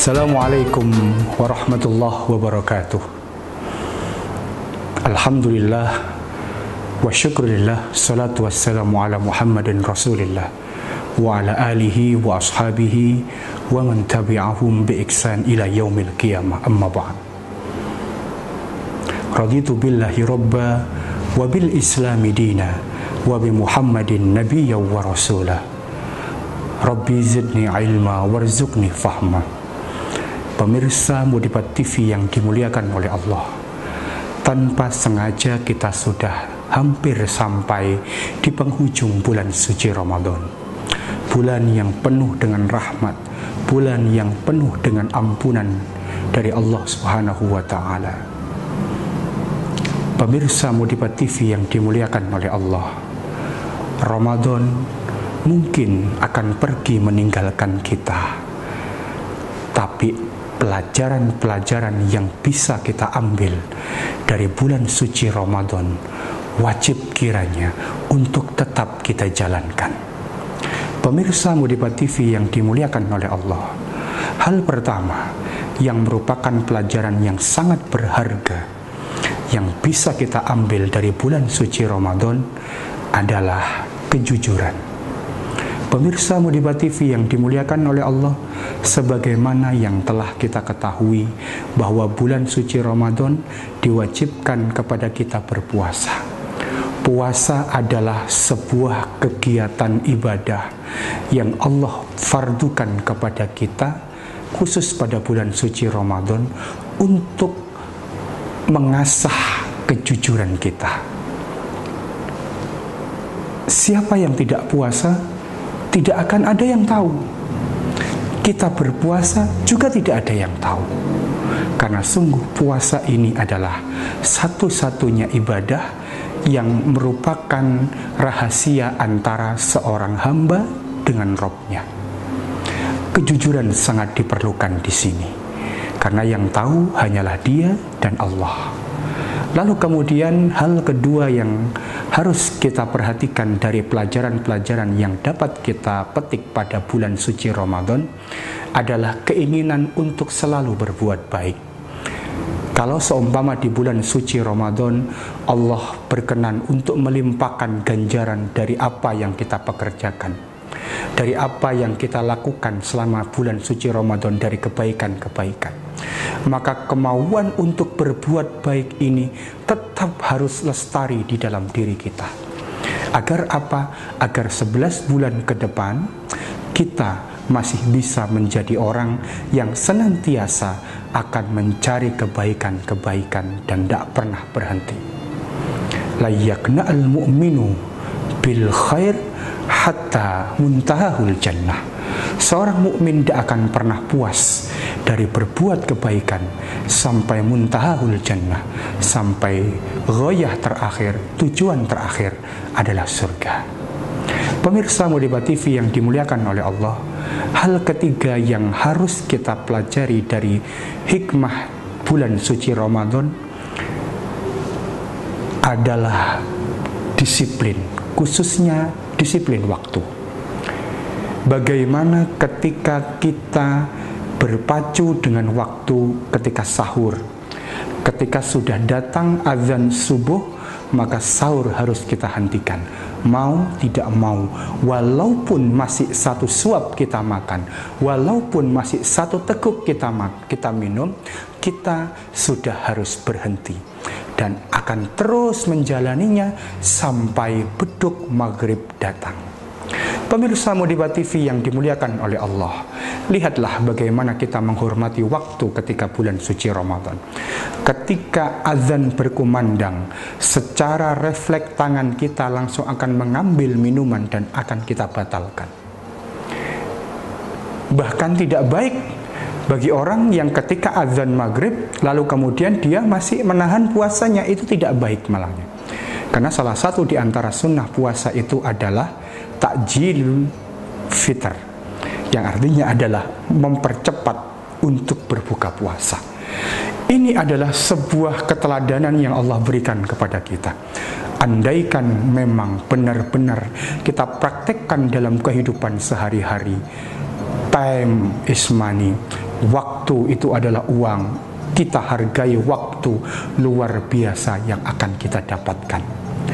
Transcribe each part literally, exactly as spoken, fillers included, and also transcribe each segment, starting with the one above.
Assalamualaikum warahmatullahi wabarakatuh. Alhamdulillah wa syukurillah, salatu wassalamu ala Muhammadin Rasulillah wa ala alihi wa ashabihi wa man tabi'ahum bi ihsan ila yaumil qiyamah, amma ba'd. Raditu billahi rabba wa bil islami dina wa bi Muhammadin nabiyya wa rasulah. Rabbi zidni ilma warzuqni fahma. Pemirsa Mudipat T V yang dimuliakan oleh Allah, tanpa sengaja kita sudah hampir sampai di penghujung bulan suci Ramadan. Bulan yang penuh dengan rahmat, bulan yang penuh dengan ampunan dari Allah Subhanahu wa Ta'ala. Pemirsa Mudipat T V yang dimuliakan oleh Allah, Ramadan mungkin akan pergi meninggalkan kita, tapi pelajaran-pelajaran yang bisa kita ambil dari bulan suci Ramadan wajib kiranya untuk tetap kita jalankan. Pemirsa Mudipat T V yang dimuliakan oleh Allah, hal pertama yang merupakan pelajaran yang sangat berharga yang bisa kita ambil dari bulan suci Ramadan adalah kejujuran. Pemirsa Mudipat T V yang dimuliakan oleh Allah, sebagaimana yang telah kita ketahui bahwa bulan suci Ramadan diwajibkan kepada kita berpuasa. Puasa adalah sebuah kegiatan ibadah yang Allah fardukan kepada kita khusus pada bulan suci Ramadan untuk mengasah kejujuran kita. Siapa yang tidak puasa tidak akan ada yang tahu. Kita berpuasa juga tidak ada yang tahu. Karena sungguh puasa ini adalah satu-satunya ibadah yang merupakan rahasia antara seorang hamba dengan Robnya. Kejujuran sangat diperlukan di sini, karena yang tahu hanyalah Dia dan Allah. Lalu kemudian hal kedua yang harus kita perhatikan dari pelajaran-pelajaran yang dapat kita petik pada bulan suci Ramadan adalah keinginan untuk selalu berbuat baik. Kalau seumpama di bulan suci Ramadan Allah berkenan untuk melimpahkan ganjaran dari apa yang kita pekerjakan, dari apa yang kita lakukan selama bulan suci Ramadan dari kebaikan-kebaikan, maka kemauan untuk berbuat baik ini tetap harus lestari di dalam diri kita. Agar apa? Agar sebelas bulan ke depan kita masih bisa menjadi orang yang senantiasa akan mencari kebaikan-kebaikan dan tidak pernah berhenti. La yakna'al mu'minu bil khair hatta muntahahul jannah. Seorang mukmin tidak akan pernah puas dari berbuat kebaikan sampai muntahahul jannah, sampai ghayah terakhir, tujuan terakhir adalah surga. Pemirsa Mudipat T V yang dimuliakan oleh Allah, hal ketiga yang harus kita pelajari dari hikmah bulan suci Ramadan adalah disiplin, khususnya disiplin waktu. Bagaimana ketika kita berpacu dengan waktu ketika sahur, ketika sudah datang azan subuh, maka sahur harus kita hentikan. Mau tidak mau, walaupun masih satu suap kita makan, walaupun masih satu teguk kita mak kita minum, kita sudah harus berhenti dan akan terus menjalaninya sampai beduk maghrib datang. Pemirsa Mudipat T V yang dimuliakan oleh Allah, lihatlah bagaimana kita menghormati waktu ketika bulan suci Ramadan. Ketika azan berkumandang, secara refleks tangan kita langsung akan mengambil minuman dan akan kita batalkan. Bahkan tidak baik bagi orang yang ketika azan maghrib lalu kemudian dia masih menahan puasanya, itu tidak baik malahnya. Karena salah satu di antara sunnah puasa itu adalah takjilul fitr, yang artinya adalah mempercepat untuk berbuka puasa. Ini adalah sebuah keteladanan yang Allah berikan kepada kita. Andaikan memang benar-benar kita praktekkan dalam kehidupan sehari-hari, time is money, Waktu itu adalah uang. Kita hargai waktu luar biasa yang akan kita dapatkan.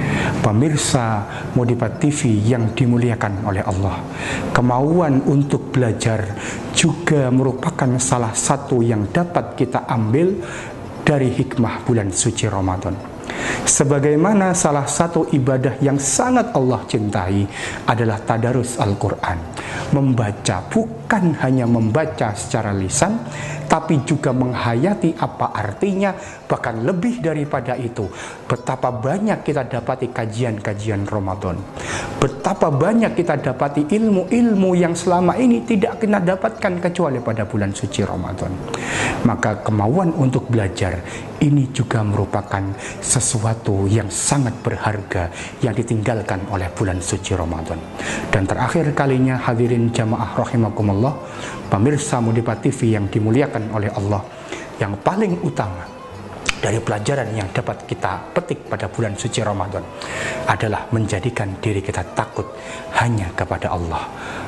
Pemirsa Modipat T V yang dimuliakan oleh Allah, kemauan untuk belajar juga merupakan salah satu yang dapat kita ambil dari hikmah bulan suci Ramadan. Sebagaimana salah satu ibadah yang sangat Allah cintai adalah tadarus Al-Quran. Membaca, bukan hanya membaca secara lisan, tapi juga menghayati apa artinya. Bahkan lebih daripada itu, betapa banyak kita dapati kajian-kajian Ramadan, betapa banyak kita dapati ilmu-ilmu yang selama ini tidak kita dapatkan kecuali pada bulan suci Ramadan. Maka kemauan untuk belajar ini juga merupakan sesuatu yang sangat berharga yang ditinggalkan oleh bulan suci Ramadan. Dan terakhir kalinya, hadirin jamaah rahimakumullah, pemirsa Modipat T V yang dimuliakan oleh Allah, yang paling utama dari pelajaran yang dapat kita petik pada bulan suci Ramadan adalah menjadikan diri kita takut hanya kepada Allah.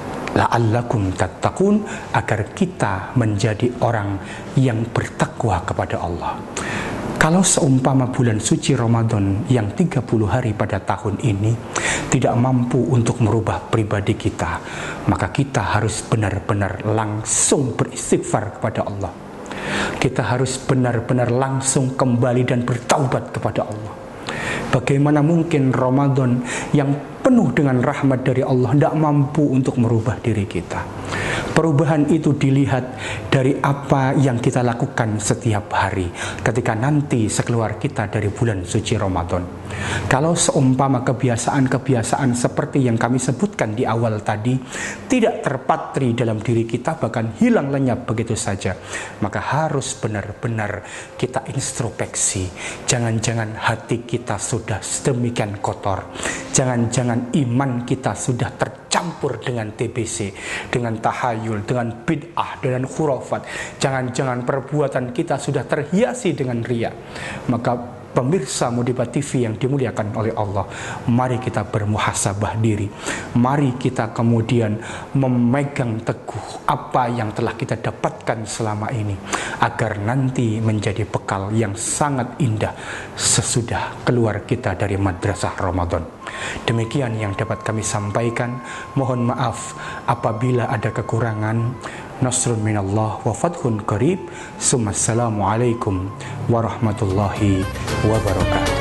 La'allakum tattaqun, agar kita menjadi orang yang bertakwa kepada Allah. Kalau seumpama bulan suci Ramadan yang tiga puluh hari pada tahun ini tidak mampu untuk merubah pribadi kita, maka kita harus benar-benar langsung beristighfar kepada Allah. Kita harus benar-benar langsung kembali dan bertaubat kepada Allah. Bagaimana mungkin Ramadan yang penuh dengan rahmat dari Allah tidak mampu untuk merubah diri kita? Perubahan itu dilihat dari apa yang kita lakukan setiap hari ketika nanti sekeluar kita dari bulan suci Ramadan. Kalau seumpama kebiasaan-kebiasaan seperti yang kami sebutkan di awal tadi tidak terpatri dalam diri kita, bahkan hilang lenyap begitu saja, maka harus benar-benar kita introspeksi. Jangan-jangan hati kita sudah sedemikian kotor, jangan-jangan iman kita sudah tercampur dengan T B C, dengan tahayul, dengan bid'ah, dengan khurafat. Jangan-jangan perbuatan kita sudah terhiasi dengan riya. Maka pemirsa Modipat T V yang dimuliakan oleh Allah, mari kita bermuhasabah diri. Mari kita kemudian memegang teguh apa yang telah kita dapatkan selama ini, agar nanti menjadi bekal yang sangat indah sesudah keluar kita dari madrasah Ramadan. Demikian yang dapat kami sampaikan. Mohon maaf apabila ada kekurangan. Nasrun minallah wa fathun qarib. Assalamualaikum warahmatullahi wabarakatuh.